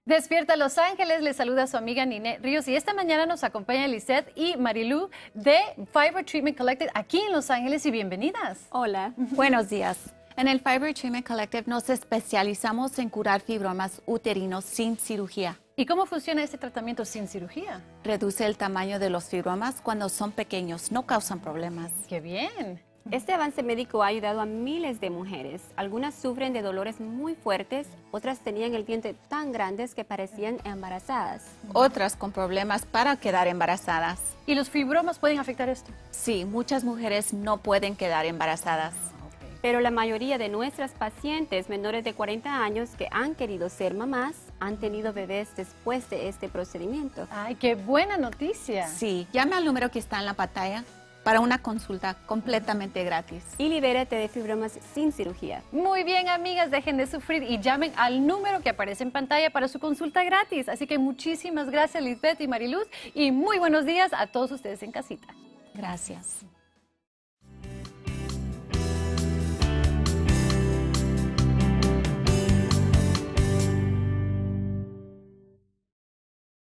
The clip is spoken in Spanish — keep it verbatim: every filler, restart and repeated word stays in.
Despierta Los Ángeles, les saluda su amiga Ninet Ríos y esta mañana nos acompaña Lisette y Marilú de Fiber Treatment Collective aquí en Los Ángeles y bienvenidas. Hola, buenos días. En el Fiber Treatment Collective nos especializamos en curar fibromas uterinos sin cirugía. ¿Y cómo funciona este tratamiento sin cirugía? Reduce el tamaño de los fibromas cuando son pequeños, no causan problemas. ¡Qué bien! Este avance médico ha ayudado a miles de mujeres. Algunas sufren de dolores muy fuertes, otras tenían el vientre tan grandes que parecían embarazadas. Otras con problemas para quedar embarazadas. ¿Y los fibromas pueden afectar esto? Sí, muchas mujeres no pueden quedar embarazadas. Pero la mayoría de nuestras pacientes menores de cuarenta años que han querido ser mamás han tenido bebés después de este procedimiento. ¡Ay, qué buena noticia! Sí, llame al número que está en la pantalla para una consulta completamente gratis. Y libérate de fibromas sin cirugía. Muy bien, amigas, dejen de sufrir y llamen al número que aparece en pantalla para su consulta gratis. Así que muchísimas gracias, Lisbeth y Mariluz, y muy buenos días a todos ustedes en casita. Gracias.